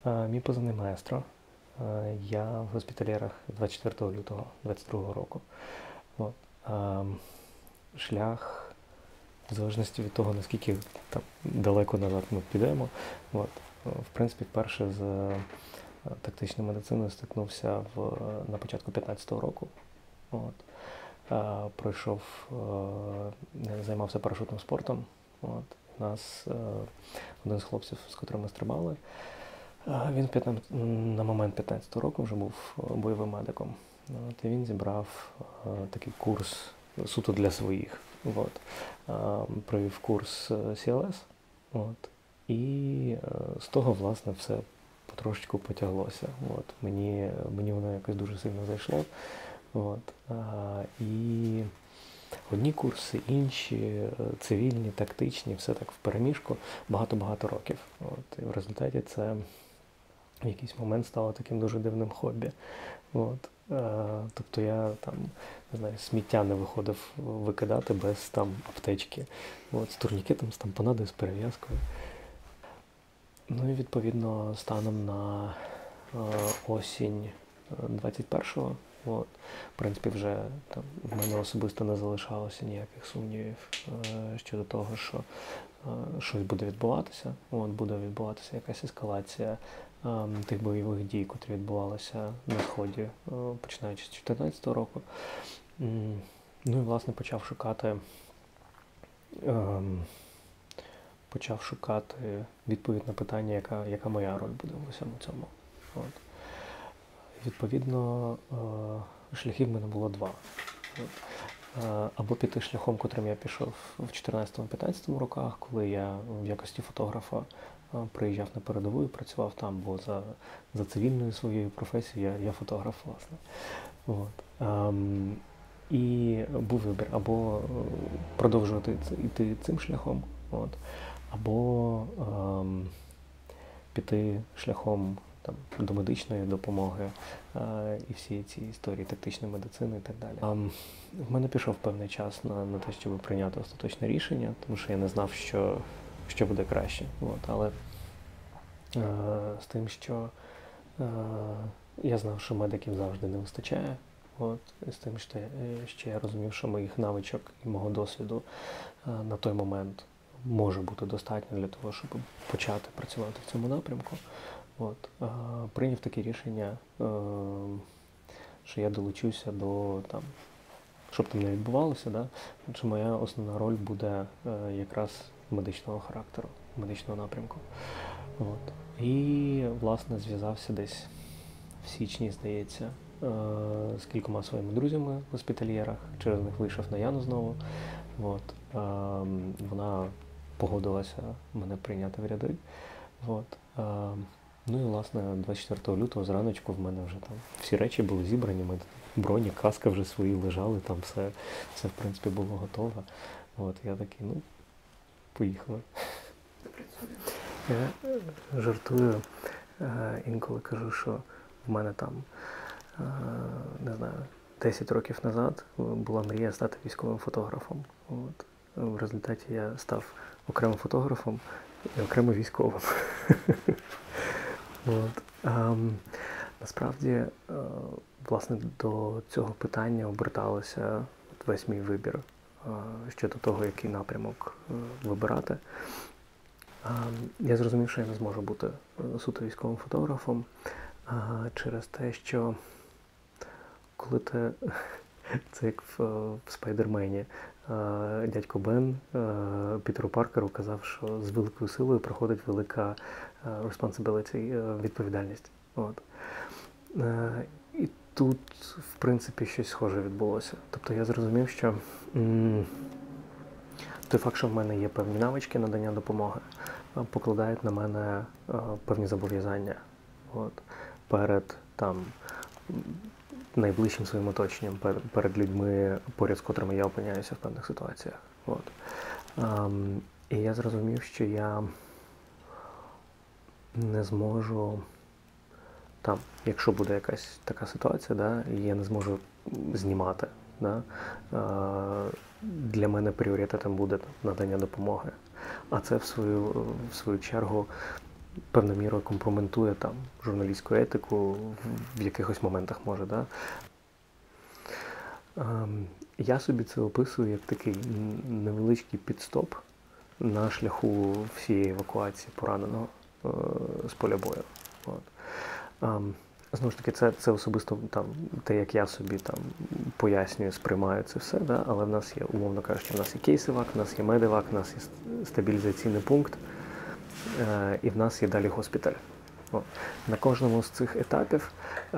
Мій позивний маестро. Я в госпітальєрах 24 лютого 2022 року. От. Шлях, в залежності від того, наскільки там далеко назад ми підемо. От. В принципі, вперше з тактичною медициною стикнувся на початку 2015 року. От. Займався парашутним спортом. От. У нас один з хлопців, з котрим ми стрибали, він на момент 15 року вже був бойовим медиком. От, і він зібрав такий курс суто для своїх. От. Провів курс CLS. От. І з того, власне, все потрошечку потяглося. От. Мені воно якось дуже сильно зайшло. От. І одні курси, інші, цивільні, тактичні, все так впереміжку, багато-багато років. От. І в результаті це в якийсь момент стало таким дуже дивним хобі. От. Тобто я там, не знаю, сміття не виходив викидати без там аптечки. От, з турнікетом, з тампонадою, з перев'язкою. Ну і відповідно станом на осінь 21-го, от, в принципі, вже там в мене особисто не залишалося ніяких сумнівів щодо того, що щось буде відбуватися. От, буде відбуватися якась ескалація тих бойових дій, котрі відбувалися на Сході, починаючи з 2014 року. Ну і, власне, почав шукати відповідь на питання, яка моя роль буде в усьому цьому. От. Відповідно, шляхів в мене було два. От. Або піти шляхом, котрим я пішов в 2014-2015 роках, коли я в якості фотографа приїжджав на передову і працював там, бо за цивільною своєю професією я фотограф, власне. От. І був вибір або продовжувати йти цим шляхом, от, або піти шляхом там, до медичної допомоги і всі ці історії тактичної медицини і так далі. В мене пішов певний час на те, щоб прийняти остаточне рішення, тому що я не знав, що буде краще. От, але з тим, що я знав, що медиків завжди не вистачає. От, і з тим, що я розумів, що моїх навичок і мого досвіду на той момент може бути достатньо для того, щоб почати працювати в цьому напрямку. От, прийняв таке рішення, що я долучуся до, там, щоб там не відбувалося, да, що моя основна роль буде якраз медичного характеру, медичного напрямку. От. І, власне, зв'язався десь в січні, здається, з кількома своїми друзями в госпітальєрах. Через них вийшов на Яну знову. От. Вона погодилася мене прийняти в ряди. От. Ну і, власне, 24 лютого зраночку в мене вже там всі речі були зібрані, броні, каска вже свої лежали, там все в принципі, було готове. От, я такий, ну, поїхали. Я жартую, інколи кажу, що в мене там, не знаю, 10 років назад була мрія стати військовим фотографом. От. В результаті я став окремим фотографом і окремо військовим. От. Насправді, власне, до цього питання оберталося весь мій вибір щодо того, який напрямок вибирати. Я зрозумів, що я не зможу бути суто військовим фотографом через те, що коли ти, це як в Спайдермені, дядько Бен Пітеру Паркеру казав, що з великою силою приходить велика responsibility, відповідальність. От. І тут, в принципі, щось схоже відбулося. Тобто я зрозумів, що той факт, що в мене є певні навички надання допомоги, покладають на мене певні зобов'язання. От. Перед там найближчим своїм оточенням, перед людьми, поряд з котрими я опиняюся в певних ситуаціях. От. І я зрозумів, що я не зможу, там, якщо буде якась така ситуація, да, і я не зможу знімати, да, для мене пріоритетом буде надання допомоги. А це, в свою чергу, певною мірою компрометує там журналістську етику в якихось моментах може, да? Я собі це описую як такий невеличкий підстоп на шляху всієї евакуації пораненого з поля бою. От. Знову ж таки, це особисто там, те, як я собі там пояснюю, сприймаю це все, да? Але в нас є, умовно кажучи, в нас є кейсивак, в нас є медивак, в нас є стабілізаційний пункт, і в нас є далі госпіталь. От. На кожному з цих етапів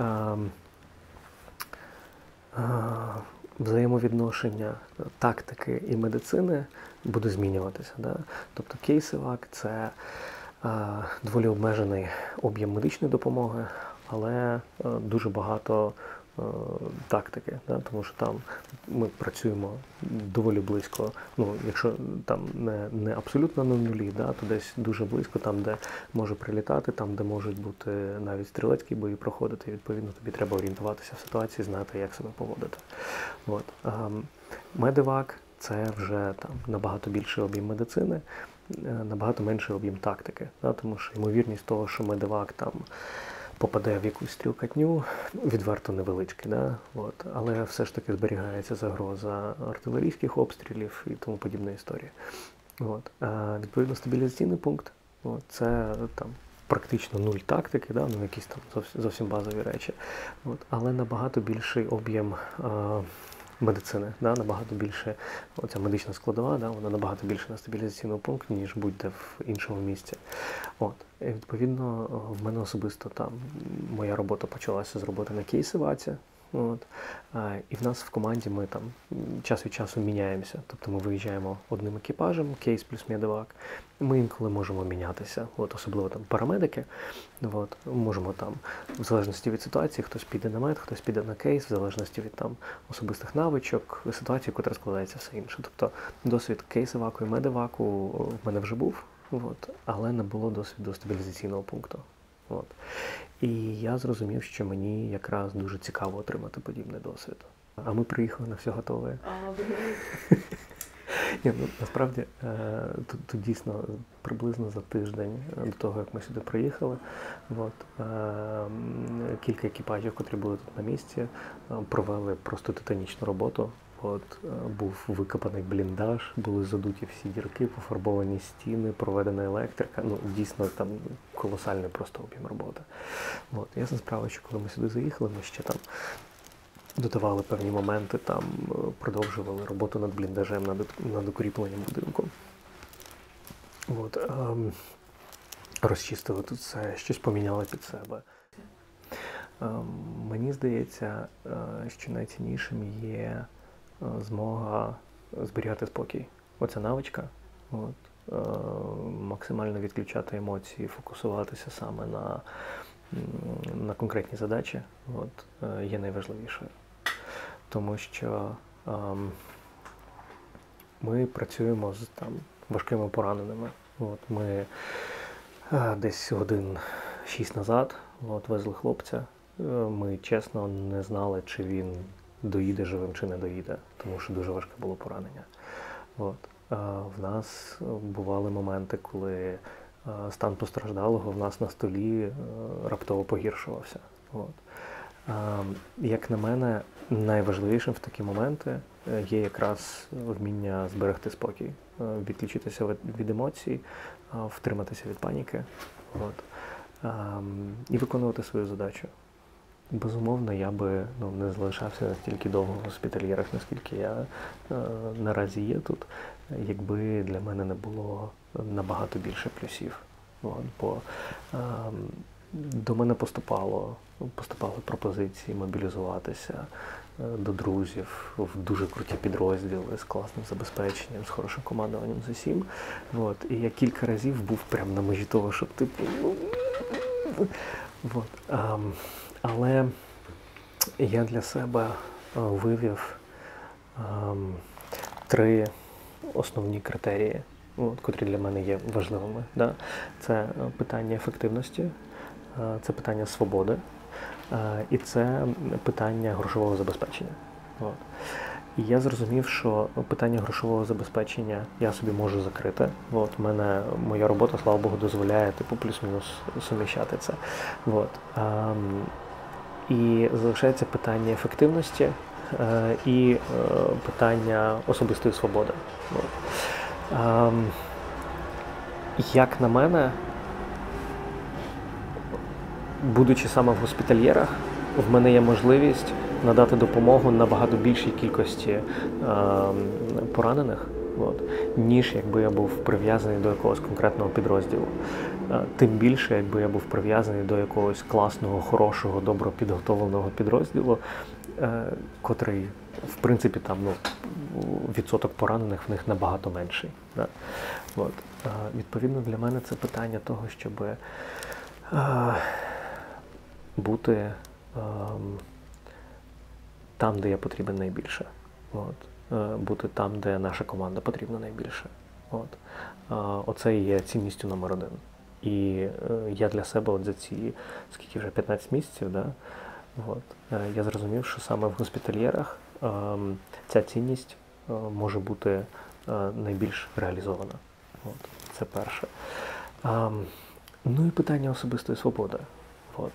взаємовідношення тактики і медицини буде змінюватися. Да? Тобто кейсивак – це доволі обмежений об'єм медичної допомоги, але дуже багато тактики, да? Тому що там ми працюємо доволі близько, ну, якщо там не абсолютно на нулі, да, то десь дуже близько, там, де може прилітати, там, де можуть бути навіть стрілецькі бої проходити, і, відповідно, тобі треба орієнтуватися в ситуації, знати, як себе поводити. От. Медивак – це вже там набагато більший об'єм медицини, набагато менший об'єм тактики, да? Тому що ймовірність того, що медивак там попаде в якусь стрілкатню, відверто невеличкий, да? От. Але все ж таки зберігається загроза артилерійських обстрілів і тому подібна історія. От. Відповідно, стабілізаційний пункт – це там практично нуль тактики, да? Ну, якісь там зовсім базові речі. От. Але набагато більший об'єм медицини, да? Набагато більше, оця медична складова, да? Вона набагато більше на стабілізаційному пункті, ніж будь-де в іншому місці. От. І, відповідно, в мене особисто там моя робота почалася з роботи на кейсиваці. От. І в нас в команді ми там час від часу міняємося. Тобто ми виїжджаємо одним екіпажем, кейс плюс медивак. Ми інколи можемо мінятися, от, особливо там парамедики. От. Можемо там, в залежності від ситуації, хтось піде на мед, хтось піде на кейс, в залежності від там особистих навичок, ситуації, котра складається все інше. Тобто досвід кейсиваку і медиваку в мене вже був, от, але не було досвіду стабілізаційного пункту. От. І я зрозумів, що мені якраз дуже цікаво отримати подібний досвід. А ми приїхали на все готове. Ні, ну, насправді, тут дійсно приблизно за тиждень до того, як ми сюди приїхали, от, кілька екіпажів, котрі були тут на місці, провели просто титанічну роботу. От, був викопаний бліндаж, були задуті всі дірки, пофарбовані стіни, проведена електрика. Ну, дійсно, там колосальний просто об'єм роботи. От, ясна справа, що коли ми сюди заїхали, ми ще там додавали певні моменти, там продовжували роботу над бліндажем, над укріпленням будинку. От, розчистили тут все, щось поміняли під себе. Мені здається, що найціннішим є змога зберігати спокій. Оця навичка, от, максимально відключати емоції, фокусуватися саме на конкретні задачі, от, є найважливішою. Тому що ми працюємо з там важкими пораненими. От, ми десь годин 6 назад от, везли хлопця. Ми чесно не знали, чи він доїде живим, чи не доїде, тому що дуже важке було поранення. От. В нас бували моменти, коли стан постраждалого в нас на столі раптово погіршувався. От. Як на мене, найважливішим в такі моменти є якраз вміння зберегти спокій, відключитися від емоцій, втриматися від паніки, от, і виконувати свою задачу. Безумовно, я би не залишався настільки довго в госпітальєрах, наскільки я наразі є тут, якби для мене не було набагато більше плюсів. От, бо до мене поступали пропозиції мобілізуватися до друзів в дуже круті підрозділи з класним забезпеченням, з хорошим командуванням з усім. От, і я кілька разів був прямо на межі того, щоб типу... От, але я для себе вивів 3 основні критерії, от, котрі для мене є важливими. Да? Це питання ефективності, це питання свободи і це питання грошового забезпечення. От. І я зрозумів, що питання грошового забезпечення я собі можу закрити. От, моя робота, слава Богу, дозволяє плюс-мінус суміщати це. От. І залишається питання ефективності і питання особистої свободи. От. Як на мене, будучи саме в госпітальєрах, в мене є можливість надати допомогу набагато більшій кількості поранених, ніж якби я був прив'язаний до якогось конкретного підрозділу. Тим більше, якби я був прив'язаний до якогось класного, хорошого, добре підготовленого підрозділу, котрий, в принципі, там, відсоток поранених в них набагато менший. Да? От. Відповідно, для мене це питання того, щоб бути там, де я потрібен найбільше. От. Бути там, де наша команда потрібна найбільше. От. Оце і є цінністю номер один. І я для себе от за ці, скільки вже, 15 місяців, да? От. Я зрозумів, що саме в госпітальєрах ця цінність може бути найбільш реалізована. От. Це перше. Ну і питання особистої свободи. От.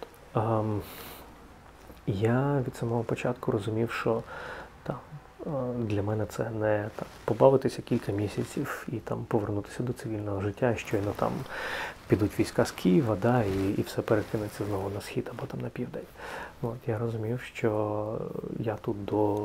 Я від самого початку розумів, що для мене це не побавитися кілька місяців і повернутися до цивільного життя, і щойно підуть війська з Києва, да, і все перекинеться знову на схід або на південь. От, я розумів, що я тут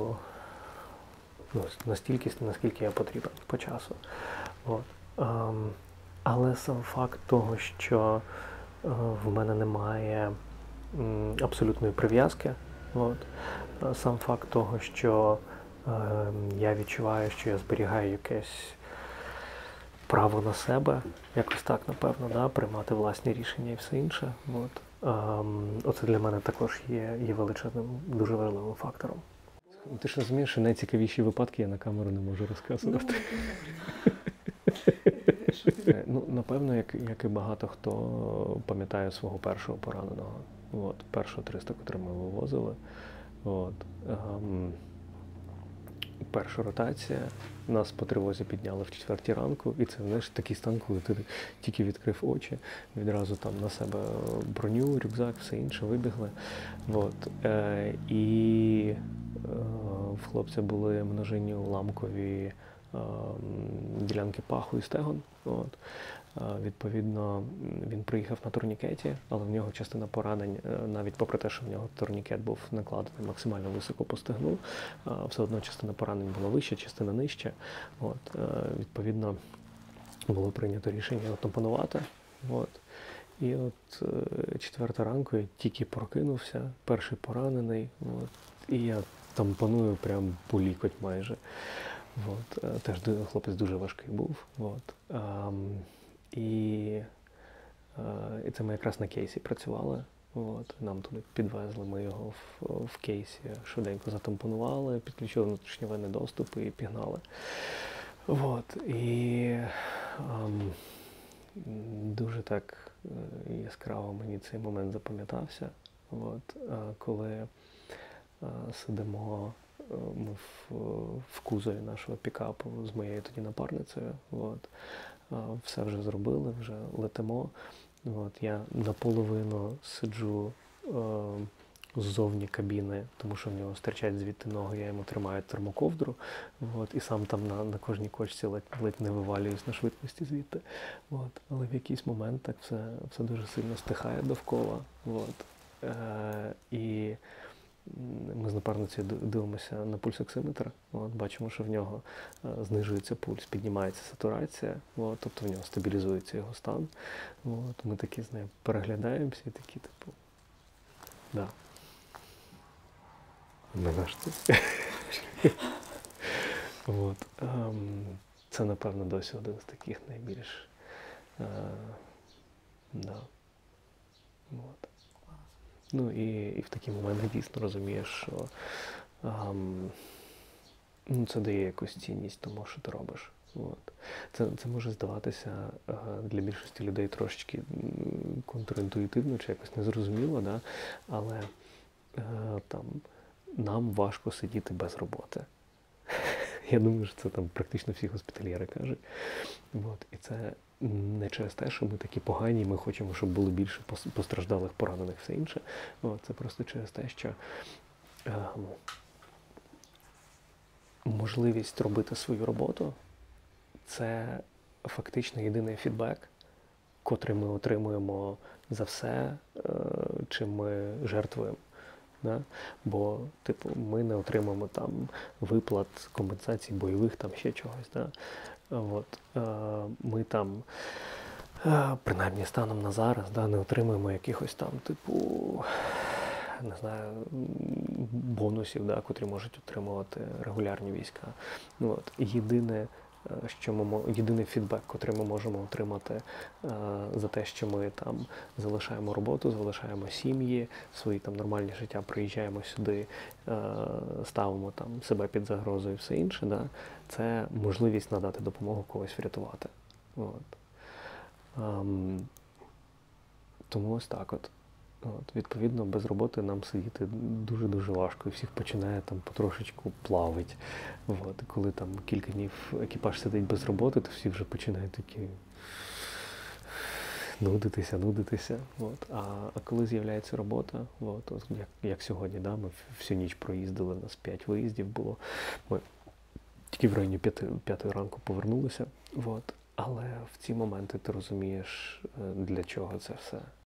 настільки, наскільки я потрібен по часу. От. Але сам факт того, що в мене немає абсолютної прив'язки, сам факт того, що я відчуваю, що я зберігаю якесь право на себе, якось так, напевно, да, приймати власні рішення і все інше. От. Оце для мене також є величезним, дуже важливим фактором. Ти ж розумієш, що найцікавіші випадки я на камеру не можу розказувати. Напевно, як і багато хто пам'ятає свого першого пораненого. Першого 300, котрий ми вивозили. Перша ротація, нас по тривозі підняли в 4 ранку, і це, знаєш, такий стан, коли ти тільки відкрив очі, відразу на себе броню, рюкзак, все інше, вибігли. І в хлопця були множинні уламкові ділянки паху і стегон. Відповідно, він приїхав на турнікеті, але в нього частина поранень, навіть попри те, що в нього турнікет був накладений максимально високо по стегну, все одно частина поранень була вища, частина нижча. Відповідно, було прийнято рішення його тампонувати. І 4 ранку я тільки прокинувся, перший поранений, і я тампоную прям по лікоть майже. Теж хлопець дуже важкий був. І це ми якраз на кейсі працювали. Нам туди підвезли, ми його в кейсі швиденько затампонували, підключили внутрішньовенний доступ і пігнали. І дуже так яскраво мені цей момент запам'ятався, коли сидимо ми в кузові нашого пікапу з моєю тоді напарницею. Все вже зробили, вже летимо. Я наполовину сиджу ззовні кабіни, тому що в нього стирчать звідти ноги, я йому тримаю термоковдру. І сам там на кожній кочці ледь не вивалююсь на швидкості звідти. Але в якийсь момент так все дуже сильно стихає довкола. І ми з напарницею дивимося на пульсоксиметр, бачимо, що в нього знижується пульс, піднімається сатурація, тобто в нього стабілізується його стан. Ми такі з нею переглядаємося і такі, да. Не наш це. Це, напевно, досі один з таких найбільш, да. І в такі моменти дійсно розумієш, що це дає якусь цінність тому, що ти робиш. Це може здаватися для більшості людей трошечки контрінтуїтивно чи якось незрозуміло, да? Але нам важко сидіти без роботи. Я думаю, що це там практично всі госпітальєри кажуть. От. І це не через те, що ми такі погані, ми хочемо, щоб було більше постраждалих, поранених, все інше. От. Це просто через те, що можливість робити свою роботу – це фактично єдиний фідбек, котрий ми отримуємо за все, чим ми жертвуємо. Да? Бо, типу, ми не отримаємо там виплат, компенсацій бойових, там ще чогось. Да? От, ми там, принаймні станом на зараз, да, не отримуємо якихось там, типу, не знаю, бонусів, да, котрі можуть отримувати регулярні війська. От. Єдиний фідбек, котрий ми можемо отримати за те, що ми там залишаємо роботу, залишаємо сім'ї, свої там нормальні життя, приїжджаємо сюди, ставимо там себе під загрозою і все інше, да, це можливість надати допомогу, когось врятувати. От. Тому ось так от. От, відповідно, без роботи нам сидіти дуже-дуже важко, і всіх починає там потрошечку плавить. От, і коли там кілька днів екіпаж сидить без роботи, то всі вже починають такі нудитися. От. А коли з'являється робота, от, як сьогодні, да, ми всю ніч проїздили, у нас 5 виїздів було, ми тільки в районі 5 ранку повернулися. От. Але в ці моменти ти розумієш, для чого це все.